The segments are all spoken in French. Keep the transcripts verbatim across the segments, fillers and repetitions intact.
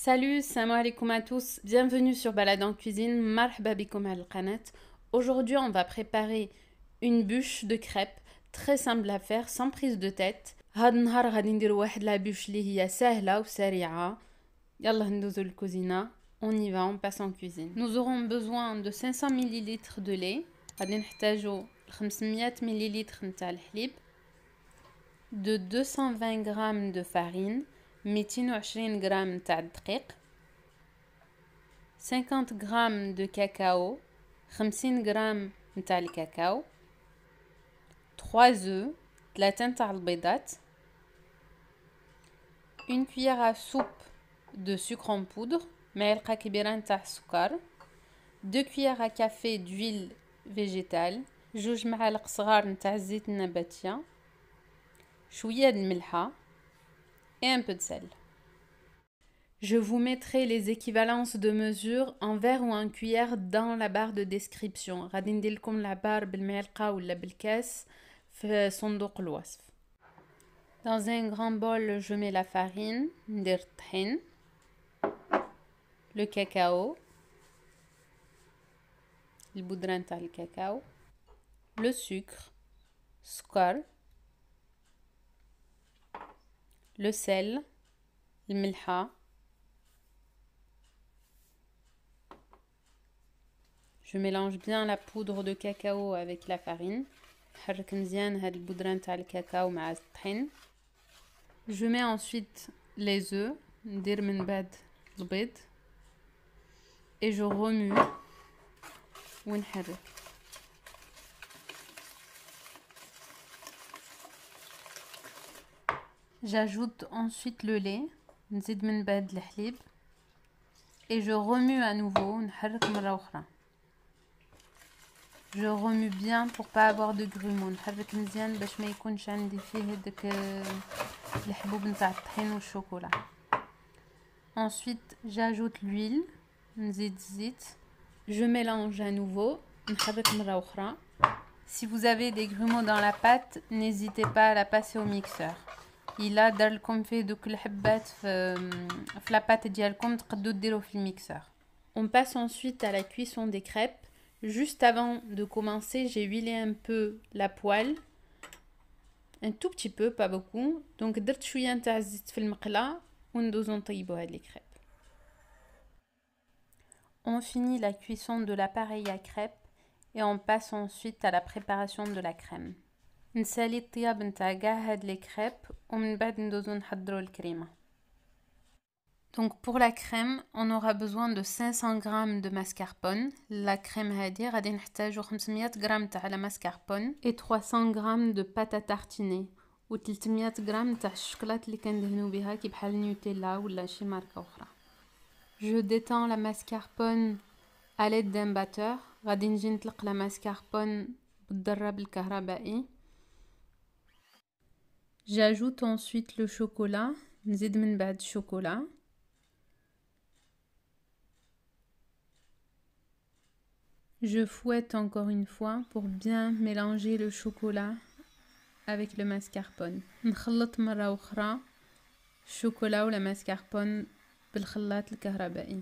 Salut, salam alaikum à tous, bienvenue sur Balade en cuisine, marhaba bikoum al qanat. Aujourd'hui on va préparer une bûche de crêpes très simple à faire, sans prise de tête. هاد النهار غادي نديرو واحد لا بûche اللي هي سهلة وسريعة. يلا ندوزو للكوزينة. On y va, on passe en cuisine. Nous aurons besoin de cinq cents millilitres de lait. غادي نحتاجو خمسمية millilitres نتاع الحليب. De deux cent vingt grammes de farine. مئتين وعشرين غرام تاع الدقيق. cinquante غرام de cacao. خمسين غرام نتاع الكاكاو. trois œufs. ثلاثة نتاع البيضات. une cuillère à soupe de sucre en poudre. معلقة كبيرة نتاع السكر. deux cuillères à café d'huile végétale. جوج معالق صغار نتاع الزيت النباتية. شوية د الملحة. Et un peu de sel. Je vous mettrai les équivalences de mesure en verre ou en cuillère dans la barre de description. غادي ندير لكم la barre بالمعلقة ولا بالكاس في صندوق الوصف. Dans un grand bol, je mets la farine, ندير الطحين, le cacao, البودرة نتاع الكاكاو, le sucre, سكر, le sel, الملحة. Je mélange bien la poudre de cacao avec la farine. نحرك مزيان هاد البودرة نتاع الكاكاو مع الطحين. Je mets ensuite les œufs. ندير من بعد البيض. Et je remue ونحرك. J'ajoute ensuite le lait. نزيد من بعد الحليب. Et je remue à nouveau. نحرك مرة أخرى. Je remue bien pour pas avoir de grumeaux. نحرك مزيان باش ما يكونش عندي فيه هذاك الحبوب نتاع الطحين والشوكولا. Ensuite, j'ajoute l'huile. نزيد الزيت. Je mélange à nouveau. نحرك مرة أخرى. Si vous avez des grumeaux dans la pâte, n'hésitez pas à la passer au mixeur. إلا دار لكم فيه دوك الحبات في في لاباط ديالكم تقدروا ديروه في الميكسور. On passe ensuite à la cuisson des crêpes. Juste avant de commencer, j'ai huilé un peu la poêle. Un tout petit peu, pas beaucoup. Donc درت شوية نتاع الزيت في المقلة وندوزو نطيبو هاد لي كريب. On finit la cuisson de l'appareil à crêpes et on passe ensuite à la préparation de la crème. نسالي الطياب نتاع كاع هاد لي كريب ومن بعد ندوزو نحضرو الكريمة. Donc pour la crème, on aura besoin de cinq cents grammes de mascarpone. La crème هادي غادي نحتاجو خمسمية غرام تاع la mascarpone et trois cents grammes de pâte à tartiner و ثلاثمية غرام تاع الشوكولات اللي كندهنو بها كي بحال نيوتيلا ولا شي ماركة أخرى. Je détends la mascarpone à l'aide d'un batteur. غادي نجي نطلق la mascarpone بالضرب الكهربائي. J'ajoute ensuite le chocolat. نزيد من بعد الشوكولا. Je fouette encore une fois pour bien mélanger le chocolat avec le mascarpone. نخلط مرة أخرى الشوكولا ولا mascarpone بالخلاط الكهربائي.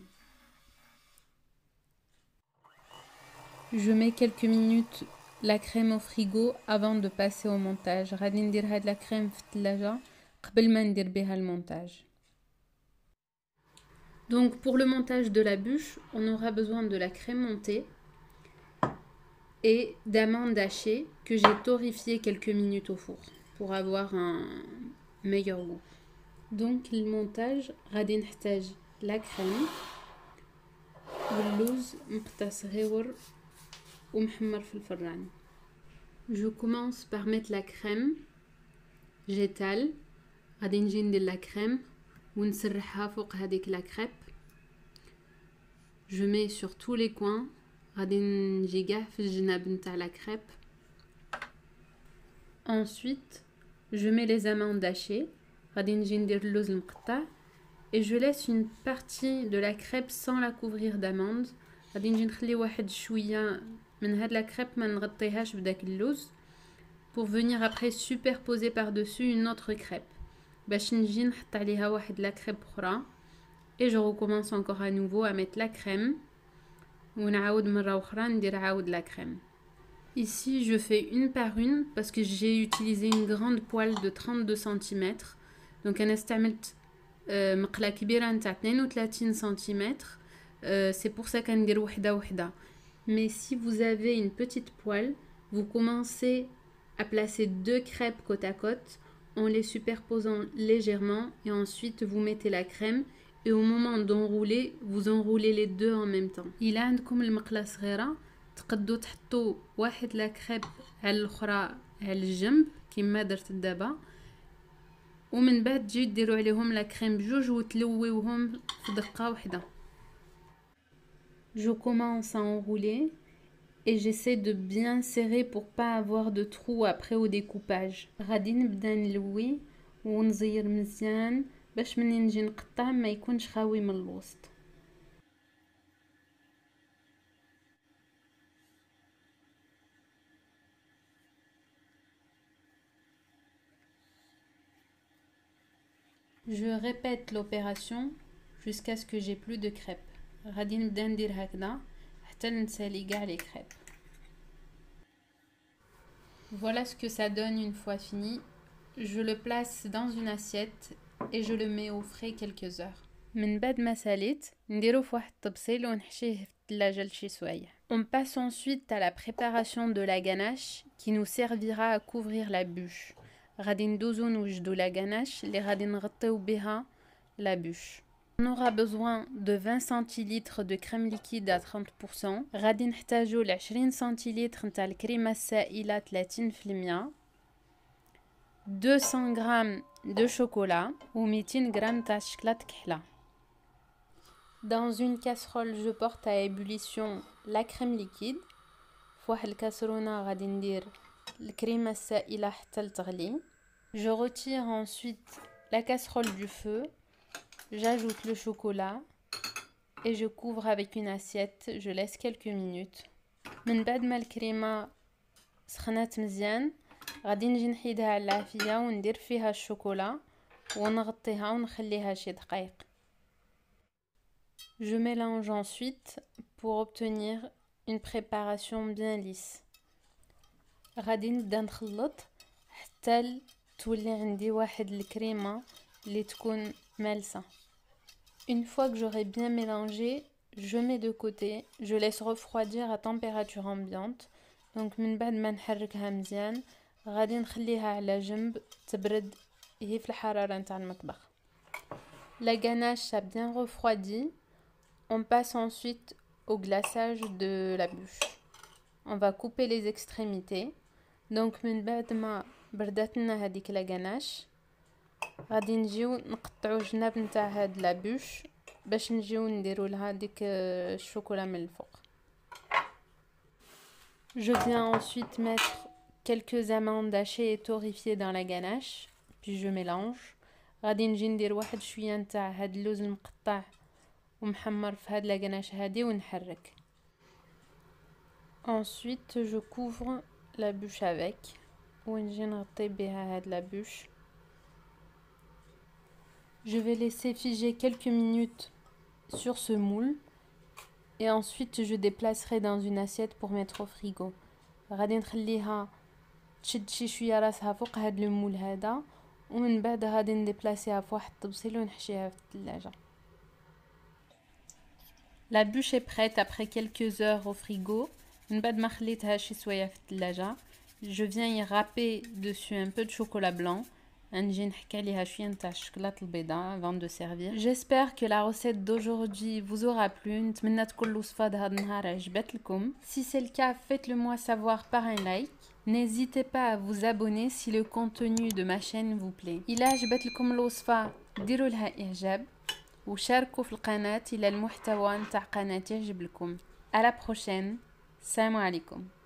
Je mets quelques minutes la crème au frigo avant de passer au montage. غادي ندير هاد la crème في الثلاجة قبل ما ندير بها المونتاج. Donc pour le montage de la bûche, on aura besoin de la crème montée et d'amandes hachées que j'ai torréfiées quelques minutes au four pour avoir un meilleur goût. Donc le montage, غادي نحتاج la crème واللوز مقطع صغيور ومحمر في الفران. Je commence par mettre la crème. j'étale. غادي نجي ندير la crème ونسرحها فوق هذيك la crêpe. Je mets sur tous les coins. غادي نجي كاع في الجناب نتاع la crêpe. Ensuite, je mets les amandes hachées. غادي نجي ندير اللوز المقطع. Et je laisse une partie de la crêpe sans la couvrir d'amandes. غادي نجي نخلي واحد شوية من هاد la crêpe ما نغطيهاش بداك اللوز pour venir après superposer par-dessus une autre crêpe باش نجي نحط عليها واحد la crêpe أخرى Et je recommence encore à nouveau à mettre la crème. ونعاود مرة أخرى ندير عاود la crème. Ici, je fais une par une parce que j'ai utilisé une grande poêle de trente-deux centimètres. Donc, أنا استعملت مقلة كبيرة نتاع اثنين وثلاثين centimètres. C'est pour ça كندير وحدة وحدة. Mais si vous avez une petite poêle, vous commencez à placer deux crêpes côte à côte en les superposant légèrement et ensuite vous mettez la crème et au moment d'enrouler, vous enroulez les deux en même temps. إلا عندكم المقلة صغيرة تقدروا تحطوا واحد لا كريب على الاخرى على الجنب كما درت دابا ومن بعد تجيو ديروا عليهم لا كريم بجوج وتلويوهم في دقه واحده. Je commence à enrouler et j'essaie de bien serrer pour pas avoir de trous après au découpage. غادي نبدا نلوي ونزير مزيان باش مني نجي نقطع ما يكونش خاوي من الوسط. Je répète l'opération jusqu'à ce que j'ai plus de crêpes. غادي نبدا ندير هكذا حتى نسالي كاع les crêpes. Voilà ce que ça donne une fois fini. Je le place dans une assiette et je le mets au frais quelques heures. من بعد ما ساليت نديرو في واحد الطبسيل ونحشيه في الثلاجة لشي سوايع. On passe ensuite à la préparation de la ganache qui nous servira à couvrir la bûche. غادي ندوزو نوجدو la ganache اللي غادي نغطيو بها la bûche. On aura besoin de vingt centilitres de crème liquide à trente pour cent. غادي نحتاجو ل عشرين centilitres نتاع الكريمة السائلة ثلاثين بالمية. deux cents grammes de chocolat و مئتين غرام تاع الشكلاط كحلة. Dans une casserole, je porte à ébullition la crème liquide. في واحد الكاسرونة غادي ندير الكريمة السائلة حتى لتغلي. Je retire ensuite la casserole du feu. J'ajoute le chocolat et je couvre avec une assiette. Je laisse quelques minutes. من بعد ما الكريمة سخنات مزيان غادي نجي نحيدها على العافية وندير فيها الشوكولا ونغطيها ونخليها شي دقائق. Je mélange ensuite pour obtenir une préparation bien lisse. غادي نبدا نخلط حتى تولي عندي واحد الكريمة اللي تكون مالسة. Une fois que j'aurai bien mélangé, je mets de côté, je laisse refroidir à température ambiante. Donc من بعد ما نحركها مزيان غادي نخليها على جنب تبرد هي في الحرارة نتاع المطبخ. La ganache a bien refroidi. On passe ensuite au glaçage de la bûche. On va couper les extrémités. Donc من بعد ما بردات لنا هذيك la ganache غادي نجيو نقطعو جناب نتاع هاد لا بوش باش نجيو نديرو لها ديك الشوكولا من الفوق. Je viens ensuite mettre quelques amandes hachées et torréfiées dans la ganache, puis je mélange. غادي نجي ندير واحد شويه نتاع هاد اللوز المقطع ومحمر في هاد لا ganache هادي ونحرك. Ensuite je couvre la bûche avec ونجي نغطي بها هاد لا bûche. Je vais laisser figer quelques minutes sur ce moule et ensuite je déplacerai dans une assiette pour mettre au frigo. غادي نخليها تشد شي شويه راسها فوق هاد المول هذا ومن بعد غادي نديبلاسيها في واحد الطبسيل ونحشيها في الثلاجه. La bûche est prête après quelques heures au frigo. من بعد ما خليتها شي سوايع في الثلاجه je viens y râper dessus un peu de chocolat blanc. نجي نحكي عليها شويه نتاع الشوكولاط البيضاء avant de servir. J'espère que la recette d'aujourd'hui vous aura plu. نتمنى تكون الوصفه د هذا النهار عجبت لكم. Si c'est le cas, faites-le moi savoir par un like. N'hésitez pas à vous abonner si le contenu de ma chaîne vous plaît. إلا عجبت لكم الوصفه ديروا لها اعجاب وشاركوا في القناه إلى المحتوى نتاع قناتي يعجب لكم. À la prochaine. السلام عليكم.